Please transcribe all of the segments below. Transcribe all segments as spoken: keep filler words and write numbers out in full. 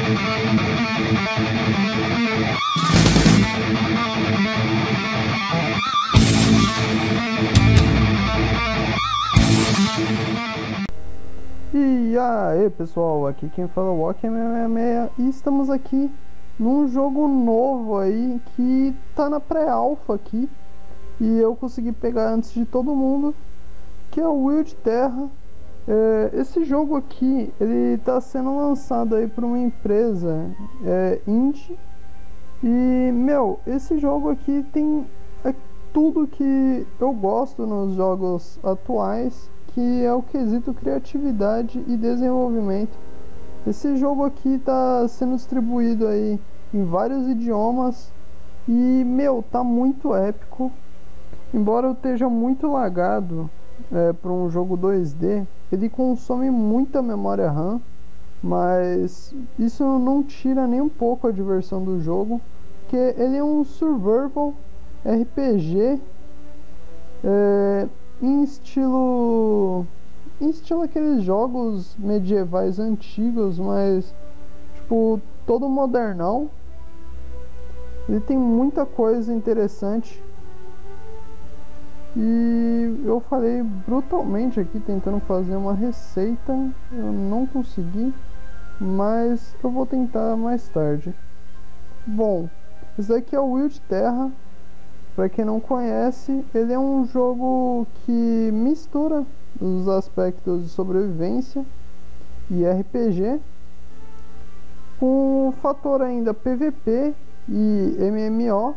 E aí pessoal, aqui quem fala é o Walker seis seis seis e estamos aqui num jogo novo aí que tá na pré-alpha aqui e eu consegui pegar antes de todo mundo, que é o Wild Terra. É, esse jogo aqui, ele tá sendo lançado aí por uma empresa é, indie e, meu, esse jogo aqui tem é, tudo que eu gosto nos jogos atuais, que é o quesito criatividade e desenvolvimento. Esse jogo aqui tá sendo distribuído aí em vários idiomas e, meu, tá muito épico. Embora eu esteja muito lagado é, para um jogo dois D, ele consome muita memória RAM, mas isso não tira nem um pouco a diversão do jogo, porque ele é um survival R P G é, em estilo em estilo aqueles jogos medievais antigos, mas tipo todo modernão. Ele tem muita coisa interessante e eu falei brutalmente aqui tentando fazer uma receita, eu não consegui, mas eu vou tentar mais tarde. Bom, esse daqui é o Wild Terra. Para quem não conhece, ele é um jogo que mistura os aspectos de sobrevivência e R P G com o fator ainda P V P e M M O.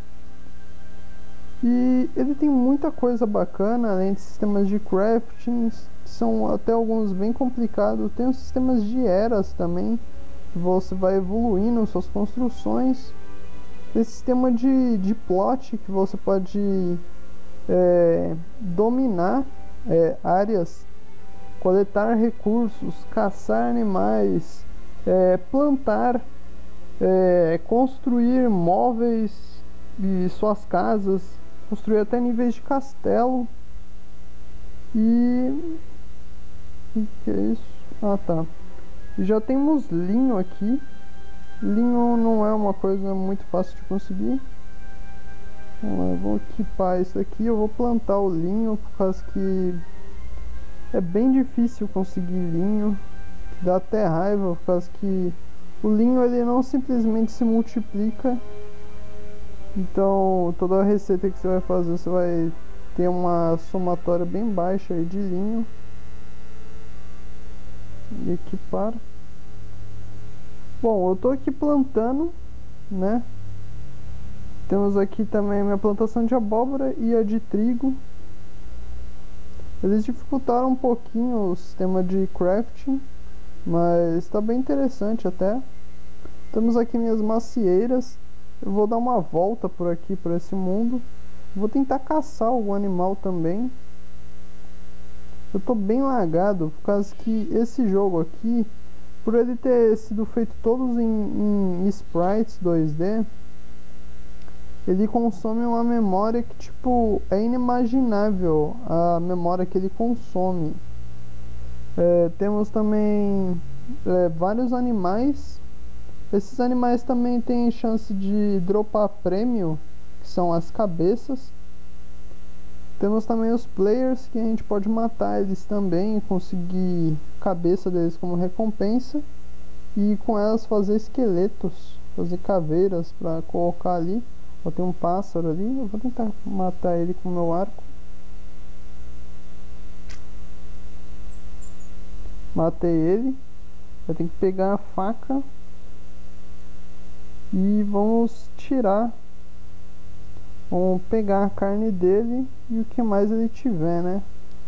E ele tem muita coisa bacana, além de sistemas de crafting, que são até alguns bem complicados. Tem os sistemas de eras também, que você vai evoluindo suas construções. Esse sistema de, de plot, que você pode é, dominar é, áreas, coletar recursos, caçar animais, é, plantar, é, construir móveis e suas casas, construir até níveis de castelo. E... o que é isso? Ah, tá. Já temos linho aqui. Linho não é uma coisa muito fácil de conseguir. Vamos lá, eu vou equipar isso aqui. Eu vou plantar o linho, por causa que é bem difícil conseguir linho. Dá até raiva, por causa que o linho ele não simplesmente se multiplica. Então toda a receita que você vai fazer, você vai ter uma somatória bem baixa aí de linho. E equipar. Bom, eu tô aqui plantando, né? Temos aqui também a minha plantação de abóbora e a de trigo. Eles dificultaram um pouquinho o sistema de crafting, mas tá bem interessante até. Temos aqui minhas macieiras. Eu vou dar uma volta por aqui, por esse mundo. Vou tentar caçar algum animal também. Eu tô bem lagado, por causa que esse jogo aqui, por ele ter sido feito todos em, em sprites dois D, ele consome uma memória que tipo é inimaginável a memória que ele consome. É, temos também é, vários animais. Esses animais também têm chance de dropar prêmio, que são as cabeças. Temos também os players, que a gente pode matar eles também e conseguir a cabeça deles como recompensa. E com elas fazer esqueletos, fazer caveiras para colocar ali. Ó, tem um pássaro ali, eu vou tentar matar ele com o meu arco. Matei ele. Eu tenho que pegar a faca e vamos tirar. Vamos pegar a carne dele e o que mais ele tiver, né?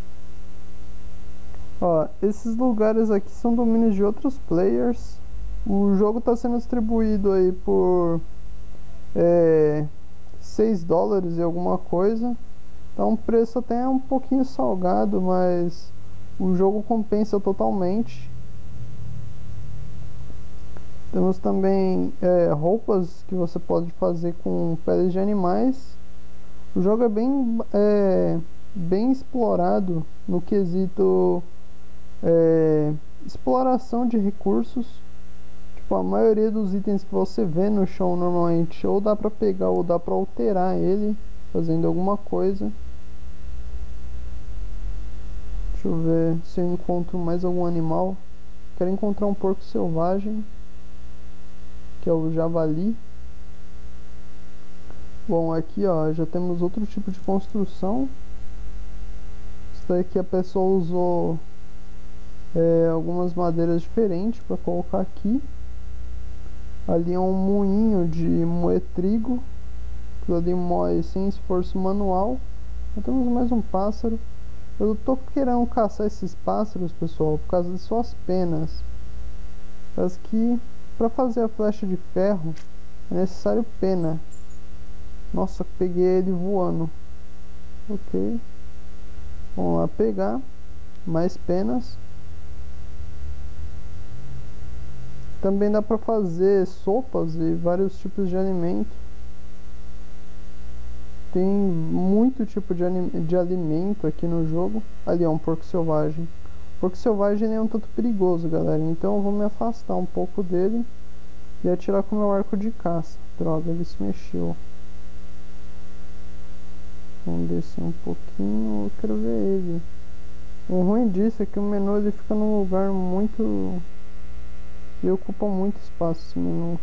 Ó, esses lugares aqui são domínios de outros players. O jogo está sendo distribuído aí por é, seis dólares e alguma coisa. Tá um preço até um pouquinho salgado, mas o jogo compensa totalmente. Temos também é, roupas que você pode fazer com peles de animais. O jogo é bem, é, bem explorado no quesito é, exploração de recursos. Tipo, tipo, a maioria dos itens que você vê no chão normalmente ou dá pra pegar ou dá pra alterar ele fazendo alguma coisa. Deixa eu ver se eu encontro mais algum animal. Quero encontrar um porco selvagem, que é o javali. Bom, aqui ó, já temos outro tipo de construção. Isso daqui a pessoa usou é, algumas madeiras diferentes para colocar aqui. Ali é um moinho de moer trigo, que ali moe sem esforço manual. Já temos mais um pássaro. Eu tô querendo caçar esses pássaros, pessoal, por causa de suas penas. Parece que para fazer a flecha de ferro é necessário pena. Nossa, peguei ele voando. Ok. Vamos lá pegar mais penas. Também dá para fazer sopas e vários tipos de alimento. Tem muito tipo de, de alimento aqui no jogo. Ali é um porco selvagem. O porco selvagem é um tanto perigoso, galera. Então eu vou me afastar um pouco dele e atirar com o meu arco de caça. Droga, ele se mexeu. Vamos descer um pouquinho. Eu quero ver ele. O ruim disso é que o menu ele fica num lugar muito... e ocupa muito espaço esse menu.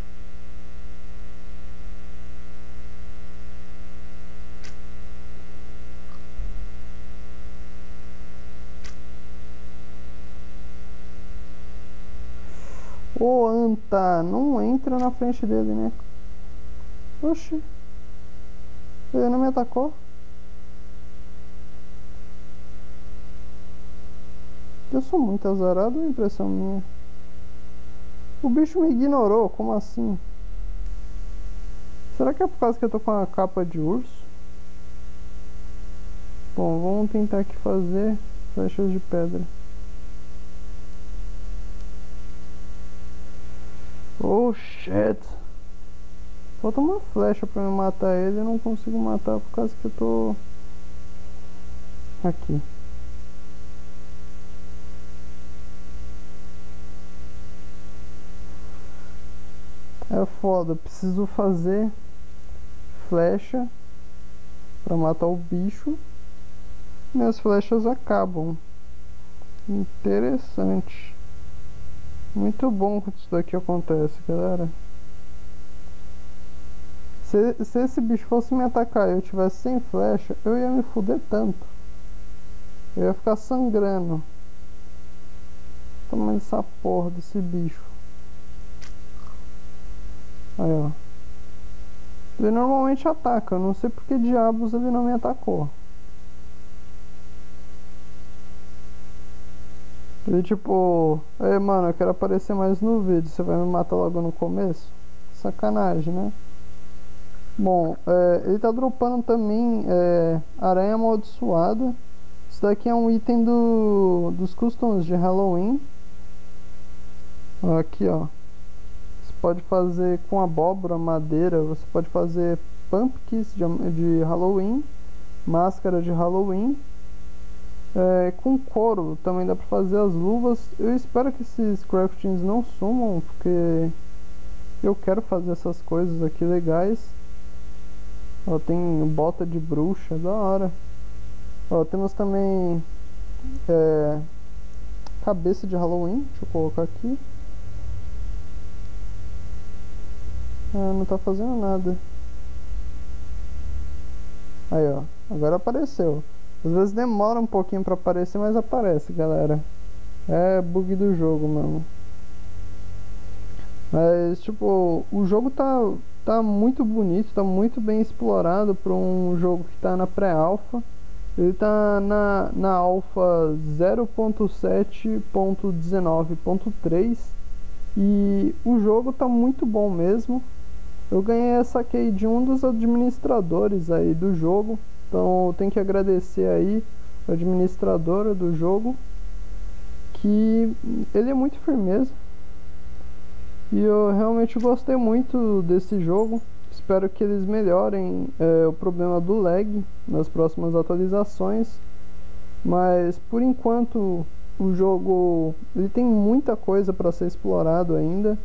Ô anta, não entra na frente dele, né? Oxi. Ele não me atacou. Eu sou muito azarado, é impressão minha. O bicho me ignorou, como assim? Será que é por causa que eu tô com a capa de urso? Bom, vamos tentar aqui fazer flechas de pedra. Oh shit. Falta uma flecha pra me matar ele. Eu não consigo matar por causa que eu tô aqui. É foda, preciso fazer flecha pra matar o bicho. Minhas flechas acabam. Interessante. Muito bom que isso daqui acontece, galera. Se, se esse bicho fosse me atacar e eu tivesse sem flecha, eu ia me fuder tanto. Eu ia ficar sangrando. Toma essa porra desse bicho. Aí, ó. Ele normalmente ataca. Eu não sei por que diabos ele não me atacou. Ele tipo... Ei, mano, eu quero aparecer mais no vídeo. Você vai me matar logo no começo? Sacanagem, né? Bom, é, ele tá dropando também é, aranha amaldiçoada. Isso daqui é um item do, dos customs de Halloween. Aqui, ó. Você pode fazer com abóbora, madeira. Você pode fazer pumpkins de, de Halloween. Máscara de Halloween. É, com couro também dá pra fazer as luvas. Eu espero que esses craftings não sumam, porque eu quero fazer essas coisas aqui legais. Ó, tem bota de bruxa, da hora. Ó, temos também é, cabeça de Halloween. Deixa eu colocar aqui. Ah, não tá fazendo nada. Aí, ó, agora apareceu. Às vezes demora um pouquinho pra aparecer, mas aparece, galera. É bug do jogo, mano. Mas, tipo, o jogo tá, tá muito bonito, tá muito bem explorado para um jogo que tá na pré-alpha. Ele tá na, na alpha zero ponto sete ponto dezenove ponto três e o jogo tá muito bom mesmo. Eu ganhei essa key de um dos administradores aí do jogo. Então eu tenho que agradecer aí o administrador do jogo, que ele é muito firmeza. E eu realmente gostei muito desse jogo. Espero que eles melhorem é, o problema do lag nas próximas atualizações. Mas por enquanto o jogo ele tem muita coisa para ser explorado ainda.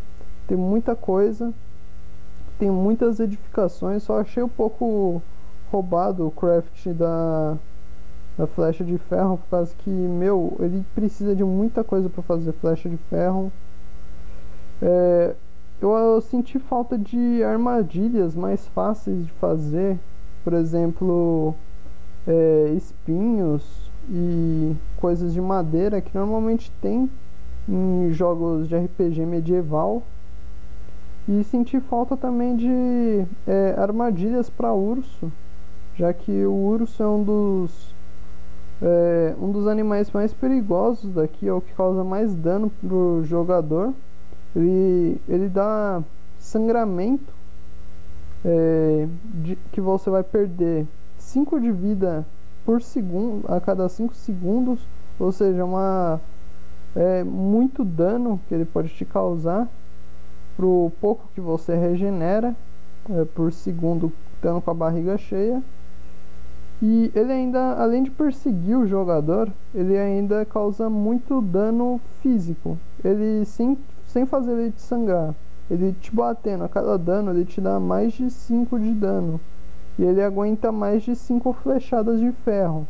tem muita coisa, tem muitas edificações. Só achei um pouco roubado o craft da, da flecha de ferro, por causa que, meu, ele precisa de muita coisa para fazer flecha de ferro. É, eu, eu senti falta de armadilhas mais fáceis de fazer, por exemplo, é, espinhos e coisas de madeira que normalmente tem em jogos de R P G medieval. E senti falta também de é, armadilhas para urso, já que o urso é um dos é, um dos animais mais perigosos daqui, é o que causa mais dano pro jogador. Ele, ele dá sangramento, é, de, que você vai perder cinco de vida por segundo, a cada cinco segundos, ou seja, uma, é, muito dano que ele pode te causar pro pouco que você regenera é, por segundo estando com a barriga cheia. E ele ainda, além de perseguir o jogador, ele ainda causa muito dano físico. Ele, sem, sem fazer ele te sangrar, ele te batendo a cada dano, ele te dá mais de cinco de dano. E ele aguenta mais de cinco flechadas de ferro,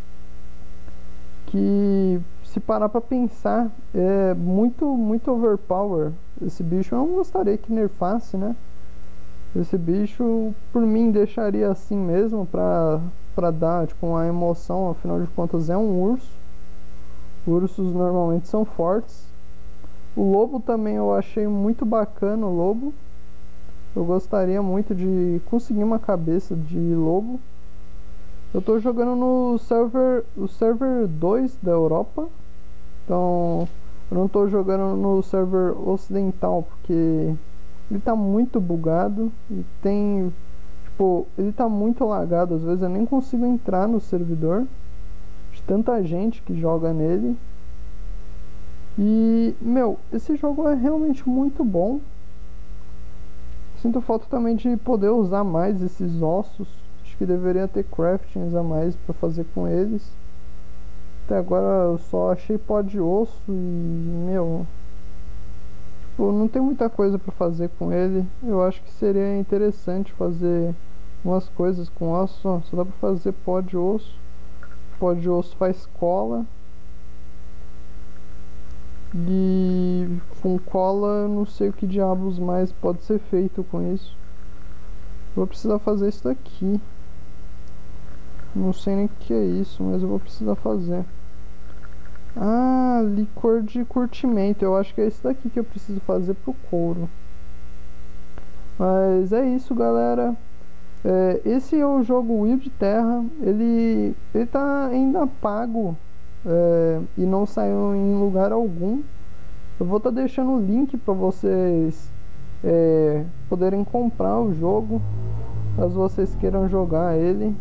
que, se parar pra pensar, é muito, muito overpower. Esse bicho eu não gostaria que nerfasse, né? Esse bicho, por mim, deixaria assim mesmo pra, pra dar, tipo, uma emoção. Afinal de contas, é um urso. Ursos normalmente são fortes. O lobo também eu achei muito bacana, o lobo. Eu gostaria muito de conseguir uma cabeça de lobo. Eu tô jogando no server, o server dois da Europa. Então, eu não tô jogando no server ocidental, porque ele tá muito bugado e tem, tipo, ele tá muito lagado. Às vezes eu nem consigo entrar no servidor de tanta gente que joga nele. E, meu, esse jogo é realmente muito bom. Sinto falta também de poder usar mais esses ossos. Acho que deveria ter craftings a mais para fazer com eles. Até agora eu só achei pó de osso e, meu, tipo, não tem muita coisa para fazer com ele. Eu acho que seria interessante fazer umas coisas com osso. Só, só dá para fazer pó de osso. Pó de osso faz cola. E com cola eu não sei o que diabos mais pode ser feito com isso. Vou precisar fazer isso daqui. Não sei nem o que é isso, mas eu vou precisar fazer. Ah, licor de curtimento. Eu acho que é esse daqui que eu preciso fazer pro couro. Mas é isso, galera. É, esse é o jogo Wild Terra. Ele, ele tá ainda pago. É, e não saiu em lugar algum. Eu vou estar tá deixando o link para vocês é, poderem comprar o jogo, caso vocês queiram jogar ele.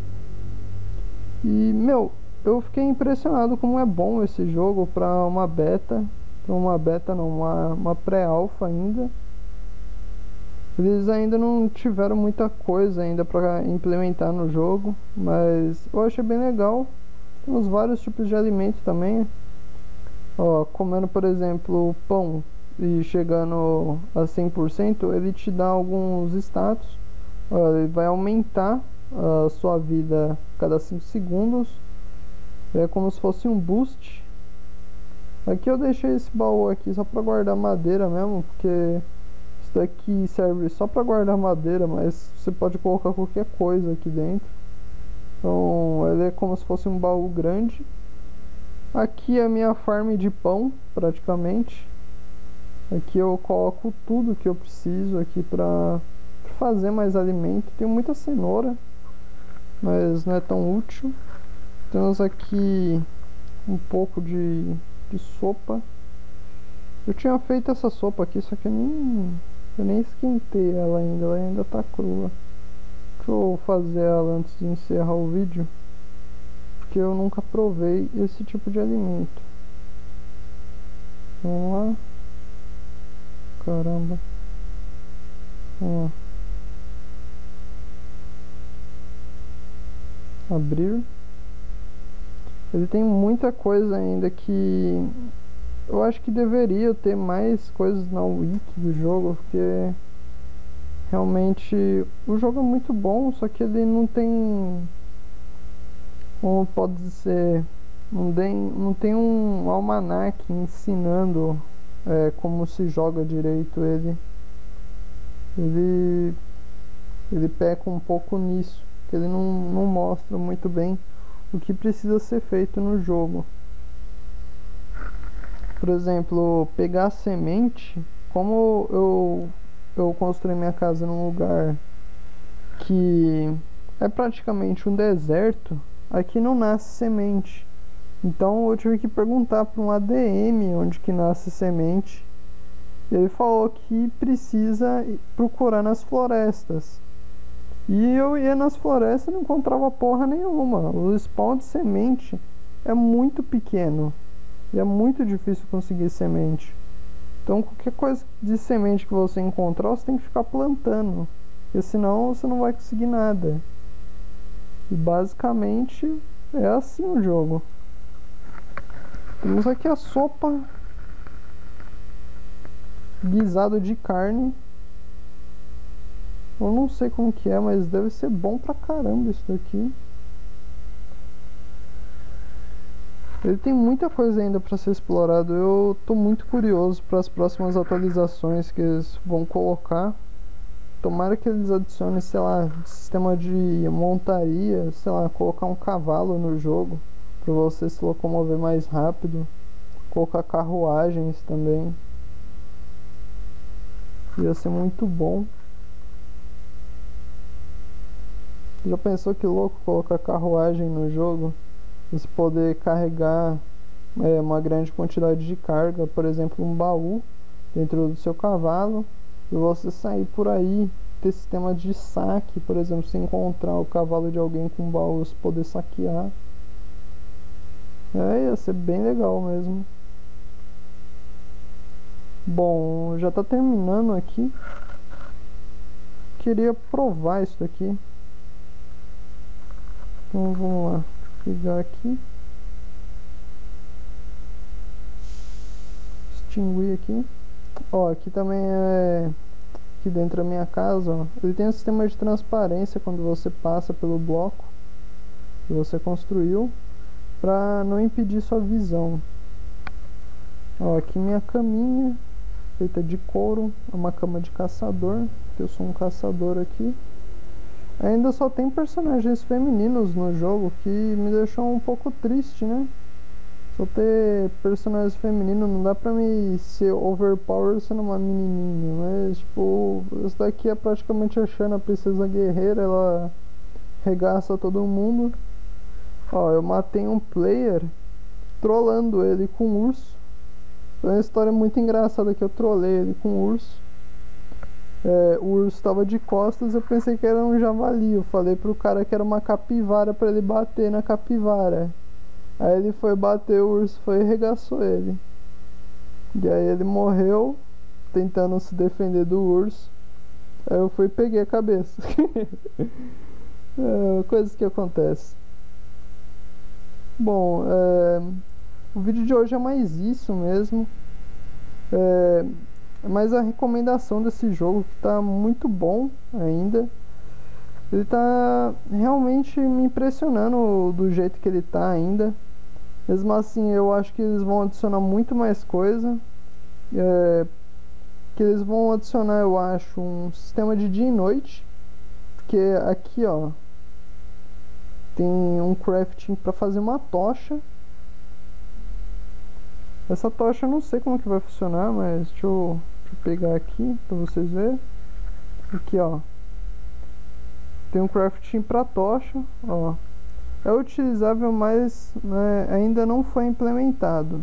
E, meu, eu fiquei impressionado como é bom esse jogo para uma beta, para uma beta não, uma, uma pré-alpha ainda. Eles ainda não tiveram muita coisa ainda para implementar no jogo, mas eu achei bem legal. Temos vários tipos de alimentos também. Ó, comendo, por exemplo, pão e chegando a cem por cento, ele te dá alguns status. Ó, ele vai aumentar a sua vida a cada cinco segundos. É como se fosse um boost. Aqui eu deixei esse baú aqui só para guardar madeira mesmo, porque isso daqui serve só para guardar madeira, mas você pode colocar qualquer coisa aqui dentro. Então ele é como se fosse um baú grande. Aqui é a minha farm de pão, praticamente. Aqui eu coloco tudo que eu preciso aqui para fazer mais alimento. Tem muita cenoura, mas não é tão útil. Temos aqui um pouco de, de sopa. Eu tinha feito essa sopa aqui, só que eu nem, eu nem esquentei ela ainda, ela ainda tá crua. Deixa eu fazer ela antes de encerrar o vídeo, porque eu nunca provei esse tipo de alimento. Vamos lá. Caramba. Vamos lá. Abrir. Ele tem muita coisa ainda que Eu acho que deveria ter mais coisas na wiki do jogo, porque realmente o jogo é muito bom, só que ele não tem, como pode ser, não tem, não tem um almanaque ensinando é, como se joga direito ele. Ele, ele peca um pouco nisso, que ele não, não mostra muito bem o que precisa ser feito no jogo. Por exemplo, pegar a semente, como eu, eu construí minha casa num lugar que é praticamente um deserto, aqui não nasce semente. Então eu tive que perguntar para um A D M onde que nasce semente. E ele falou que precisa procurar nas florestas. E eu ia nas florestas e não encontrava porra nenhuma. O spawn de semente é muito pequeno. E é muito difícil conseguir semente. Então qualquer coisa de semente que você encontrar, você tem que ficar plantando. Porque senão você não vai conseguir nada. E basicamente é assim o jogo. Temos aqui a sopa. Guisado de carne. Eu não sei como que é, mas deve ser bom pra caramba isso daqui. Ele tem muita coisa ainda para ser explorado. Eu tô muito curioso para as próximas atualizações que eles vão colocar. Tomara que eles adicionem, sei lá, sistema de montaria, sei lá, colocar um cavalo no jogo para você se locomover mais rápido. Colocar carruagens também. Ia ser muito bom. Já pensou que louco colocar carruagem no jogo? Você poder carregar é, uma grande quantidade de carga, por exemplo, um baú dentro do seu cavalo, e você sair por aí, ter sistema de saque, por exemplo, se encontrar o cavalo de alguém com um baú, você poder saquear. É, ia ser bem legal mesmo. Bom, já tá terminando aqui. Queria provar isso daqui. Então vamos lá. Pegar aqui, extinguir aqui. Ó, aqui também é aqui dentro da minha casa, ó, ele tem um sistema de transparência quando você passa pelo bloco que você construiu, para não impedir sua visão. Ó, aqui minha caminha feita de couro, é uma cama de caçador, que eu sou um caçador aqui. Ainda só tem personagens femininos no jogo, que me deixou um pouco triste, né? Só ter personagens femininos, não dá pra me ser overpower sendo uma menininha, mas tipo, essa daqui é praticamente a Shanna, a princesa guerreira, ela regaça todo mundo. Ó, eu matei um player trollando ele com um urso. É uma história muito engraçada que eu trolei ele com um urso. É, o urso estava de costas, eu pensei que era um javali. Eu falei pro cara que era uma capivara para ele bater na capivara. Aí ele foi bater, o urso foi e arregaçou ele. E aí ele morreu tentando se defender do urso. Aí eu fui e peguei a cabeça. É, coisas que acontecem. Bom, é, o vídeo de hoje é mais isso mesmo. É, Mas a recomendação desse jogo, que tá muito bom ainda. Ele tá realmente me impressionando do jeito que ele tá ainda. Mesmo assim, eu acho que eles vão adicionar muito mais coisa. É, que eles vão adicionar, eu acho, um sistema de dia e noite. Porque aqui, ó, tem um crafting para fazer uma tocha. Essa tocha eu não sei como que vai funcionar, mas deixa eu... pegar aqui para vocês verem. Aqui, ó, tem um crafting para tocha, ó. É utilizável, mas né, ainda não foi implementado.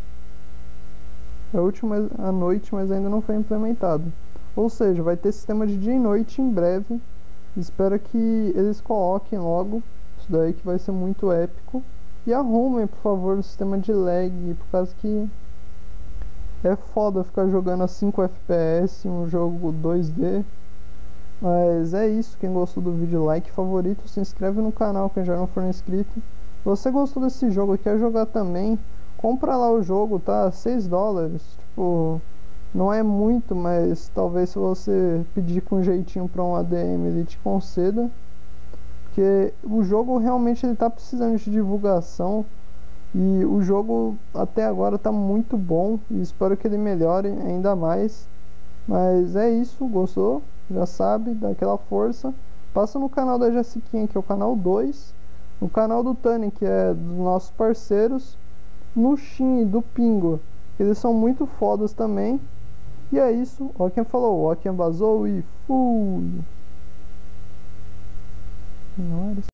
É útil à noite, mas ainda não foi implementado. Ou seja, vai ter sistema de dia e noite em breve. Espero que eles coloquem logo isso daí, que vai ser muito épico. E arrumem, por favor, o sistema de lag, por causa que é foda ficar jogando a cinco F P S um jogo dois D. Mas é isso, quem gostou do vídeo, like, favorito, se inscreve no canal quem já não for inscrito. Se você gostou desse jogo e quer jogar também, compra lá o jogo, tá? seis dólares. Tipo, não é muito, mas talvez se você pedir com jeitinho pra um A D M ele te conceda. Porque o jogo realmente ele tá precisando de divulgação. E o jogo até agora tá muito bom. E espero que ele melhore ainda mais. Mas é isso, gostou? Já sabe, dá aquela força. Passa no canal da Jessiquinha, que é o canal dois. No canal do Tani, que é dos nossos parceiros. No Shin e do Pingo, que eles são muito fodas também. E é isso, ó quem falou, ó quem vazou e fui! Não era